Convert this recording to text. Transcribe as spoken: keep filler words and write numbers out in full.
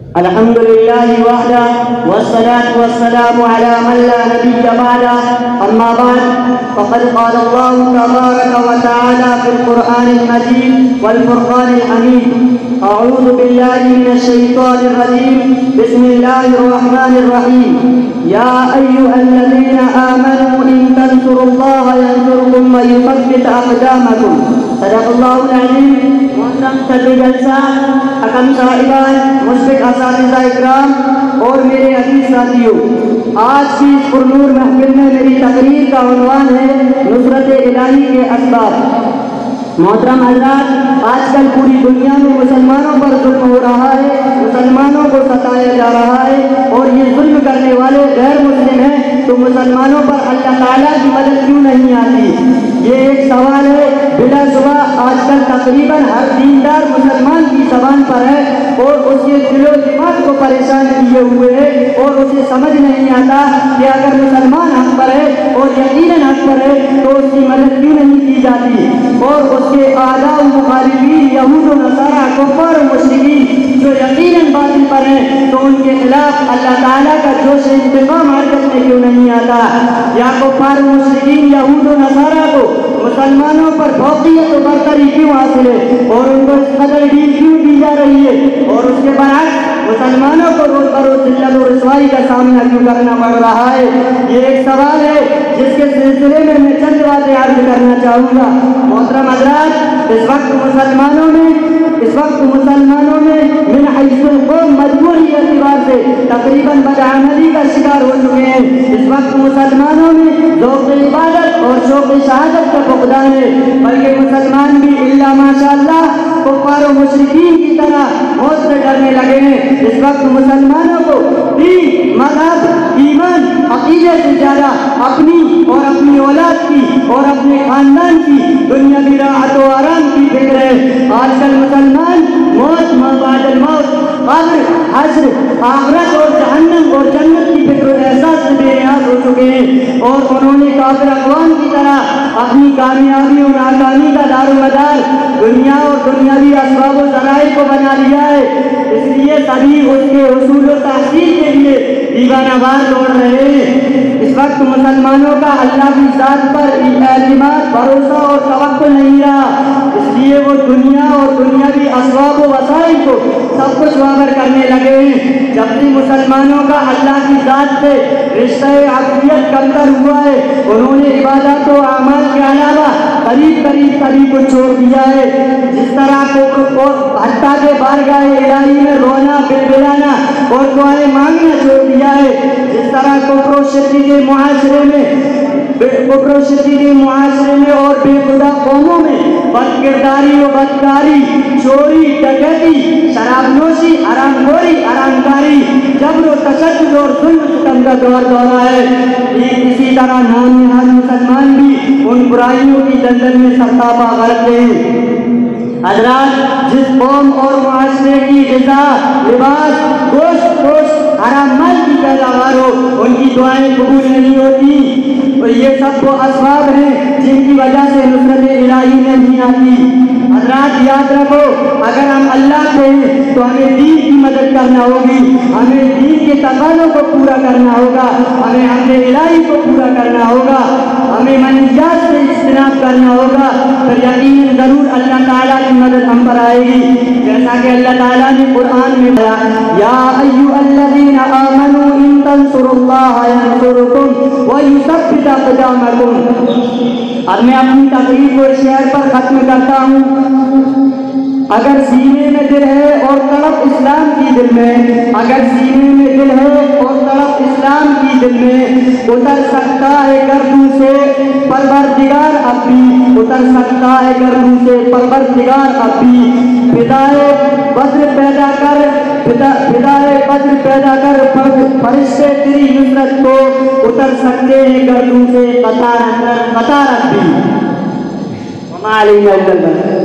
الحمد لله وحده والصلاة والسلام على من لا نبي بعده أما بعد فقد قال الله تبارك وتعالى في القرآن المجيد والفرقان الحميد أعوذ بالله من الشيطان الرجيم بسم الله الرحمن الرحيم يا أيها الذين آمنوا إن تنصروا الله ينصركم ويثبت أقدامكم صدق الله العظيم. محترم صدر جلسہ، حکم صاحبان، مشفق اساتذہ اکرام اور میرے عزیز ساتھیوں، آج کی اس پرنور محفل میں میری تقریر کا عنوان ہے نصرت الہی کے اسباب. محترم حضرات، آج کل پوری دنیا میں مسلمانوں پر ظلم ہو رہا ہے، مسلمانوں کو ستایا جا رہا ہے، اور یہ ظلم کرنے والے غیر مسلم ہیں، تو مسلمانوں پر اللہ تعالیٰ کی مدد کیوں نہیں آتی؟ یہ ایک سوال ہے بلا شبہ آج کل تقریباً ہر دیندار مسلمان کی زبان پر ہے، اور اس کے دل و دماغ کو پریشان کیے ہوئے ہے، اور اسے سمجھ نہیں آتا کہ اگر مسلمان حق پر ہے اور یقیناً حق پر ہے تو اس کی مدد کیوں نہیں کی جاتی، اور اس کے اعداء و مخالفین یہود و نصارہ کفار و مشرکین جو یقیناً باطل پر ہیں تو ان کے خلاف اللہ تعالیٰ کا جوش انتقام حرکت میں کیوں نہیں آتا؟ یا کفار و مشرکین یہود و نصارہ کو مسلمانوں پر فوقیت و برتری کیوں حاصل ہے اور ان کو اس قدر ڈیل کیوں دی جا رہی ہے، اور اس کے برعکس مسلمانوں کو روز بروز ذلت و رسوائی کا سامنا کیوں کرنا پڑ رہا ہے؟ یہ ایک سوال ہے جس کے سلسلے میں میں چند باتیں عرض کرنا چاہوں گا. محترم حضرات، اس وقت مسلمانوں میں اس وقت مسلمانوں میں من حیث القوم مجموعی اعتبار سے تقریباً بدعملی کا شکار ہو چکے ہیں. اس وقت مسلمانوں میں ذوق عبادت اور شوق شہادت کا فقدان ہے، بلکہ مسلمان بھی الا ماشاء اللہ کفار و مشرکین کی طرح موت سے ڈرنے لگے ہیں. اس وقت مسلمانوں کو دین، مذہب، ایمان، عقیدے سے زیادہ اپنی اور اپنی اولاد کی اور اپنے خاندان کی دنیاوی راحت و آرام کی فکر ہے. آج کل مسلمان موت، ما بعد الموت، قبر، حشر، آخرت اور جہنم اور جنت کی فکر و احساس سے بے نیاز ہو چکے ہیں، اور انہوں نے کافر اقوام کی طرح اپنی کامیابی اور ناکامی کا دار و مدار دنیا اور دنیاوی اسباب و ذرائع کو بنا لیا ہے. اس لیے سبھی اس کے حصول و تحصیل کے لیے دیوانہ وار دوڑ رہے ہیں. اس وقت مسلمانوں کا اللہ کی ذات پر اعتماد، بھروسہ اور توکل نہیں رہا، اس لیے وہ دنیا اور دنیاوی اسباب و وسائل کو سب کچھ وابر کرنے لگے ہیں. جب بھی مسلمانوں کا اللہ کی ذات سے رشتہ عقیدت کمتر ہوا ہے، انہوں نے عبادات و اعمال کے علاوہ قریب قریب سبھی کو چھوڑ دیا ہے. جس طرح کو حتیٰ کہ بارگاہ الہی میں رونا، بلبلانا اور دعائیں مانگنا چھوڑ دیا ہے، جس طرح کفر و شرک کے معاشرے میں کفر و شرک کے معاشرے میں اور بے خدا قوموں میں بد کرداری و بدکاری، چوری، ڈکیتی، شراب نوشی، حرام خوری، حرام کاری، جبر و تشدد اور ظلم ستم کا دور دورہ ہے. اسی طرح نونہال مسلمان بھی ان برائیوں کی دلدل میں سرتابہ غرق ہیں. حضرات، جس قوم اور معاشرے کی غذا، لباس، گوشت گوشت حرام مال کی پیداوار ہو، ان کی دعائیں قبول نہیں ہوتی. اور یہ سب وہ اسباب ہیں جن کی وجہ سے نصرت الہی نہیں آتی. حضرات یاد رکھو، اگر ہم اللہ سے ہیں تو ہمیں دین کی مدد کرنا ہوگی، ہمیں دین کے تقاضوں کو پورا کرنا ہوگا، ہمیں حمد الہی کو پورا کرنا ہوگا، ہمیں منہجات سے اجتناب کرنا ہوگا، پھر یقیناً ضرور اللہ تعالیٰ کی مدد ہم پر آئے گی. جیسا کہ اللہ تعالیٰ نے قرآن میں کہا، یا ایھا الذین آمنوا ان تنصروا اللہ ینصرکم ویثبت اقدامکم. اب میں اپنی تقریر کو اس شعر پر ختم کرتا ہوں. اگر سینے میں دل ہے اور تڑپ اسلام کی دل میں، اگر سینے میں دل ہے اور تڑپ اسلام کی دل میں، اتر سکتا ہے گردوں سے پروردگار اب بھی، اتر سکتا ہے گردوں سے پروردگار اب بھی. فدائے بدر پیدا کر فدائے بدر پیدا کر فرشتے تیری نصرت کو اتر سکتے ہیں گردوں سے قطار قطار اب بھی. وما علینا الا اللہ.